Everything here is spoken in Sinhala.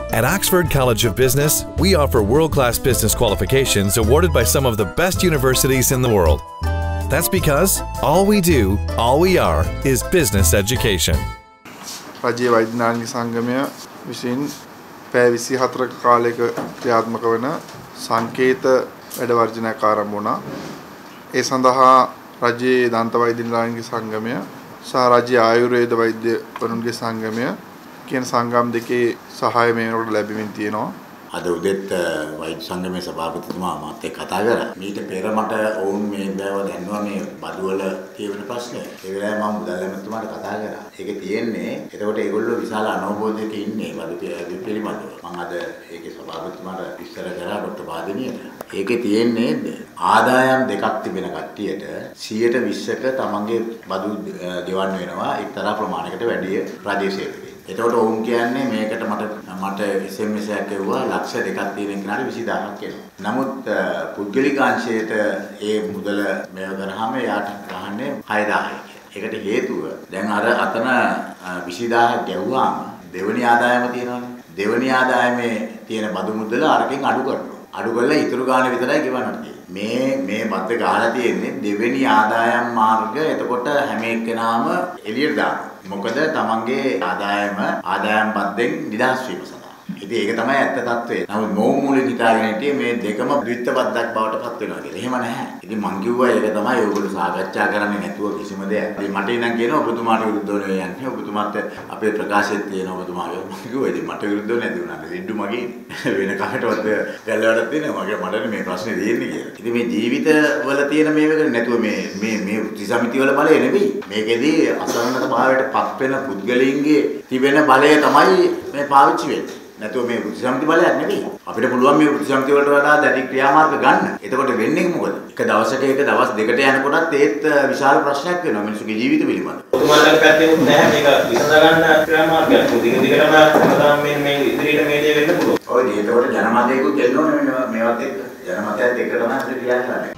At Oxford College of Business, we offer world-class business qualifications awarded by some of the best universities in the world. That's because all we do, all we are, is business education. රජයේ වෛද්‍ය නාලික සංගමය විසින් පැය 24ක කාලයක ක්‍රියාත්මක වන සංකේත වැඩ වර්ජනයක් ආරම්භ වුණා. ඒ සඳහා රජයේ දන්ත වෛද්‍ය නාලික සංගමය සහ රජයේ ආයුර්වේද වෛද්‍යවරුන්ගේ සංගමය කියන සංගම් දෙකේ සහාය මේ වෙනකොට ලැබෙමින් තියෙනවා. අද උදේත් වෛද්‍ය සංගමේ සභාපතිතුමා මාත් එක්ක කතා කරා. මීට පෙර මට ඔවුන් මේ බෑව දැන්නවා මේ බඩුවල තියෙන ප්‍රශ්නේ. ඒ වෙලාවේ මම මුදල් ඇමතුමාට කතා කරා. ඒකේ තියෙන්නේ එතකොට ඒගොල්ලෝ විශාල අනවබෝධයක ඉන්නේ බඩු පිළිබඳව. මම අද ඒකේ සභාපතිතුමාට විස්තර කරා ડોક્ટર වාදිනියට. ඒකේ තියෙන්නේ ආදායම් දෙකක් තිබෙන කට්ටියට 120ක තමන්ගේ බඩු ගෙවන්න වෙනවා එක්තරා ප්‍රමාණයකට වැඩි රජයේ සේවකයෙක්. එතකොට ඔවුන් කියන්නේ මේකට මට SMS එකක් එවුවා ලක්ෂ දෙකක් තියෙන කෙනාට 20000ක් එනවා. නමුත් පුද්ගලිකාංශයට ඒ මුදල මේව කරාම යාට ගහන්නේ 6000යි. ඒකට හේතුව දැන් අර අතන 20000ක් ගැව්වාම දෙවෙනි ආදායම තියෙනවානේ. දෙවෙනි ආදායමේ තියෙන බදු මුදල අරකින් අඩු කරනවා. අඩු කරලා ඉතුරු ගාණ විතරයි ගෙවන්නට තියෙන්නේ. මේ බද්ද ගහලා තියෙන්නේ දෙවෙනි ආදායම් මාර්ග. එතකොට හැම එක්කෙනාම එළියට දානවා. මොකද තමන්ගේ ආදායම් බද්දෙන් නිදහස් වීම සඳහා. ඉතින් ඒක තමයි ඇත්ත తත්වය. නමුත් මොවුමුලින් හිතාගෙන හිටියේ මේ දෙකම ද්විත්ව බද්දක් බවට පත් වෙනවා කියලා. එහෙම නැහැ. ඉතින් මං කිව්වා ඒක තමයි ඔයගොල්ලෝ සාකච්ඡා කරන්නේ නැතුව කිසිම දෙයක්. ඉතින් මට ඉතින් කියනවා ඔබතුමාට විරුද්ධව නෙවෙයි යන්නේ. ඔබතුමාත් අපේ ප්‍රකාශයේ තියෙන ඔබතුමාගේ මං කිව්වා ඉතින් මට විරුද්ධව නැති වුණා. ඉද්දු මගේ වෙන කාටවත් ගැල්ලවටත් තියෙනවා. මට මේ ප්‍රශ්නේ තියෙන්නේ කියලා. ඉතින් මේ ජීවිතවල තියෙන මේක නැතුව මේ ත්‍රිසමිතිවල බලය නෙවෙයි. මේකෙදී අසරණත භාවයට පත් වෙන පුද්ගලයන්ගේ තිබෙන බලය තමයි මේ පාවිච්චි වෙන්නේ. නැතුව මේ වෘත්තිසමිති බලයක් නෙවෙයි. අපිට පුළුවන් මේ වෘත්තිසමිති වලට වඩා දැඩි ක්‍රියාමාර්ග ගන්න. එතකොට වෙන්නේ මොකද? එක දවසක එක දවස් දෙකට යනකොටත් ඒත් විශාල ප්‍රශ්නයක් වෙනවා මිනිස්සුගේ ජීවිත පිළිබඳව. ඔතුමාලගේ පැත්තෙන් නැහැ මේක විසඳ ගන්න ක්‍රියාමාර්ගයක්. දිගටම හැමදාම මේ ඉදිරියට මේ දේ වෙන්න පුළුවන්. ඔය ඒකට ජනමතයකුත් දෙන්න ඕනේ මේවත් එක්ක. ජනමතයත් එක්ක තමයි අපිට ක්‍රියා කරන්නේ.